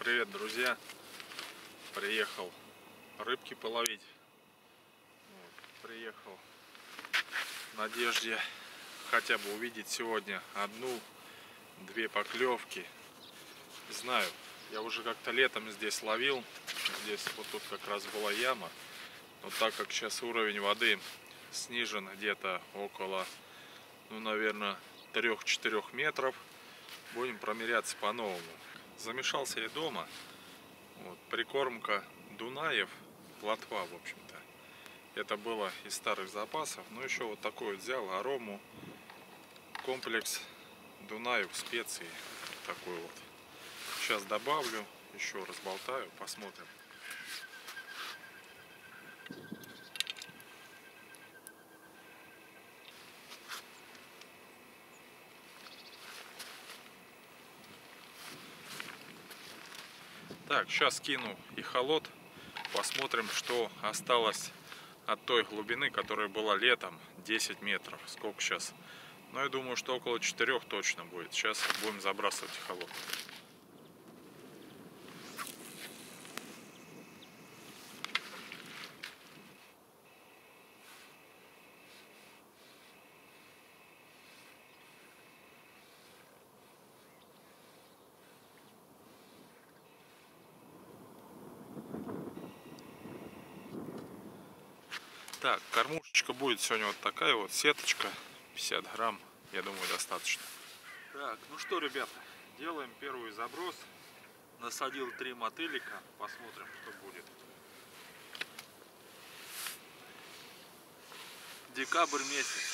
Привет, друзья! Приехал рыбки половить. Приехал в надежде хотя бы увидеть сегодня одну-две поклевки. Знаю, я уже как-то летом здесь ловил. Здесь вот тут как раз была яма. Но так как сейчас уровень воды снижен где-то около, наверное, 3-4 метров, будем промеряться по-новому. Замешался я дома. Прикормка Дунаев, плотва, в общем-то. Это было из старых запасов. Но еще вот такой вот взял арому, комплекс Дунаев, специи. Такой вот. Сейчас добавлю, еще разболтаю, посмотрим. Так, сейчас кину эхолот, посмотрим, что осталось от той глубины, которая была летом, 10 метров. Сколько сейчас? Я думаю, что около 4 точно будет. Сейчас будем забрасывать эхолот. Так, кормушечка будет сегодня вот такая вот, сеточка, 50 грамм, я думаю, достаточно. Так, ну что, ребята, делаем первый заброс. Насадил 3 мотылика, посмотрим, что будет. Декабрь месяц.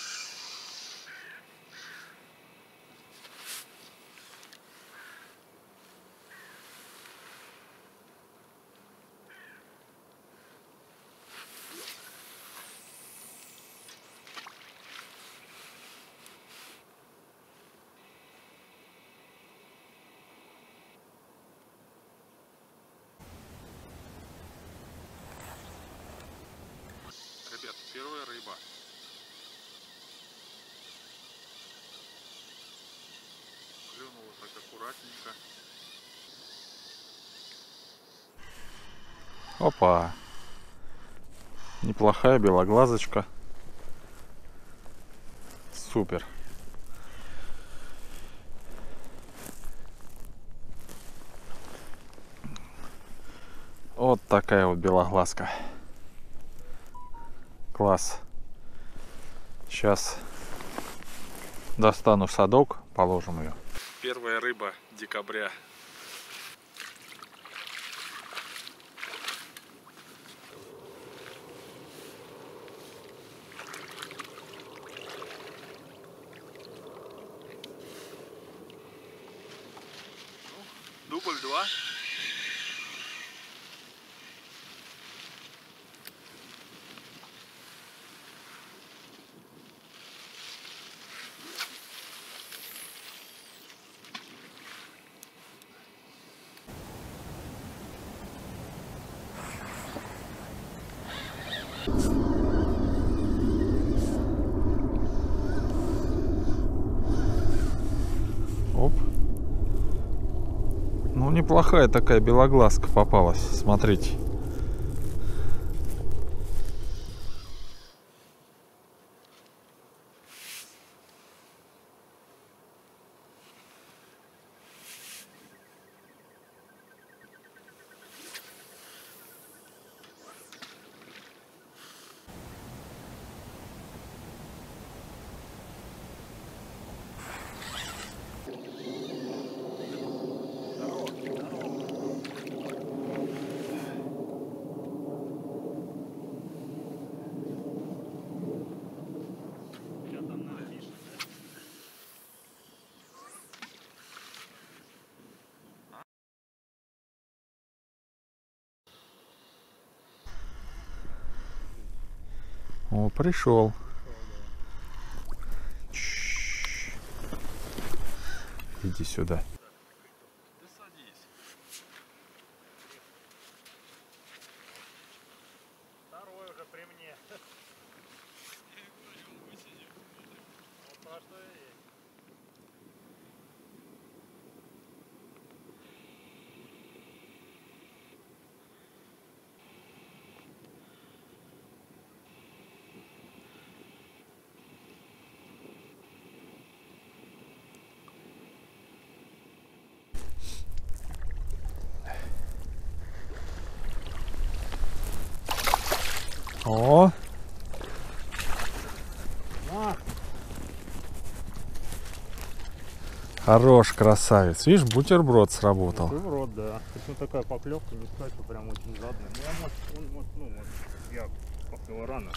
Ребят, первая рыба. Клюнула так аккуратненько. Опа! Неплохая белоглазочка. Супер. Вот такая вот белоглазка. Класс. Сейчас достану садок, положим ее. Первая рыба декабря. Дубль 2. Оп. Неплохая такая белоглазка попалась. Смотрите. О, пришел. Иди сюда. Да садись. Второй уже при мне. Я говорю, высидим. Вот про что и есть. О! На. Хорош, красавец. Видишь, бутерброд сработал. Ты в рот, да. Почему такая поклевка, не сказать, что прям очень жадная. Ну, я, может, я поклевал рано.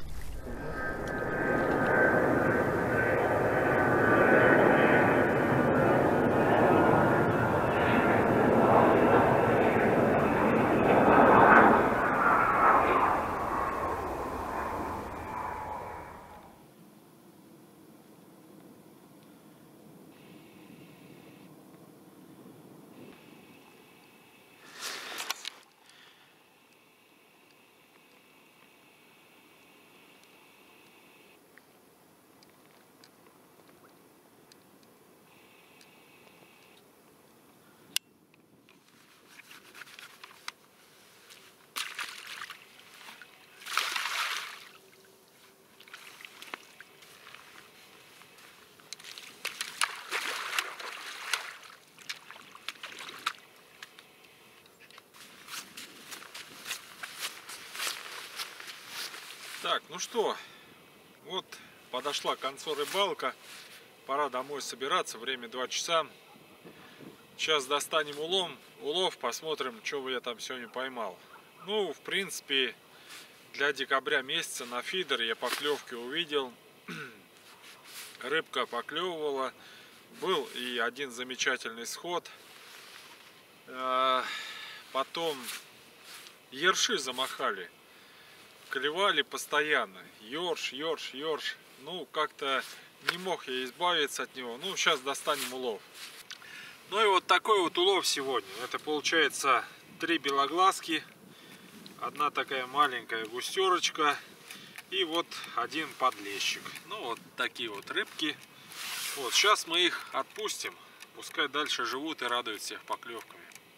Так, ну что, вот подошла к концу рыбалка, пора домой собираться, время 2 часа. Сейчас достанем улов, посмотрим, что я там сегодня поймал. Ну, в принципе, для декабря месяца на фидер я поклевки увидел, рыбка поклевывала, был и один замечательный сход. Потом ерши замахали. Клевали постоянно. Ёрш. Ну, как-то не мог я избавиться от него. Ну, сейчас достанем улов. Ну и вот такой вот улов сегодня. Это получается 3 белоглазки. Одна такая маленькая густерочка. И вот один подлещик. Ну, вот такие вот рыбки. Вот, сейчас мы их отпустим. Пускай дальше живут и радуют всех поклевками.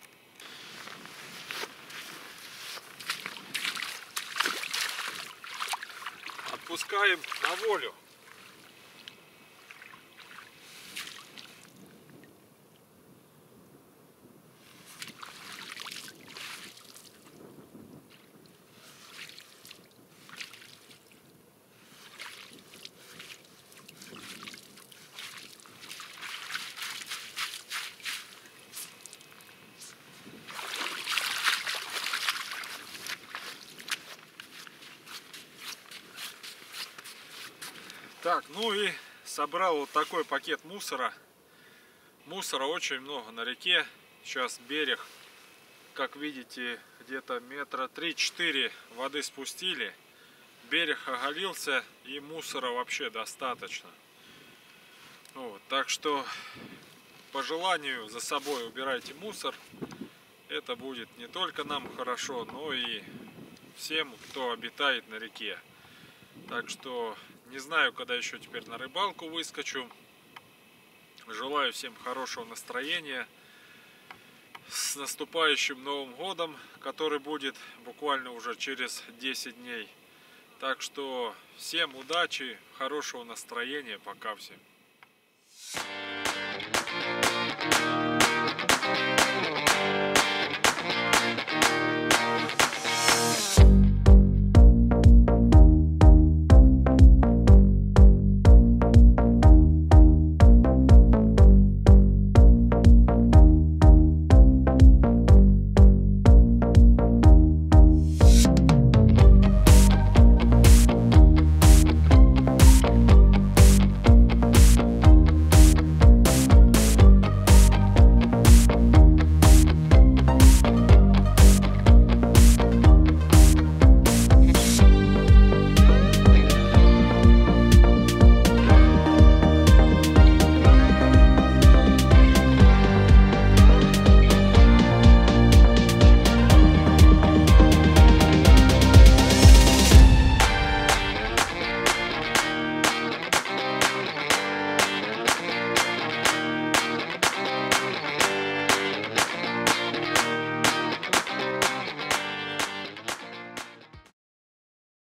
Отпускаем на волю. Так, ну и собрал вот такой пакет мусора. Мусора очень много на реке. Сейчас берег, как видите, где-то метра 3-4 воды спустили. Берег оголился и мусора вообще достаточно. Вот, так что по желанию за собой убирайте мусор. Это будет не только нам хорошо, но и всем, кто обитает на реке. Так что не знаю, когда еще теперь на рыбалку выскочу. Желаю всем хорошего настроения. С наступающим Новым годом, который будет буквально уже через 10 дней. Так что всем удачи, хорошего настроения. Пока всем.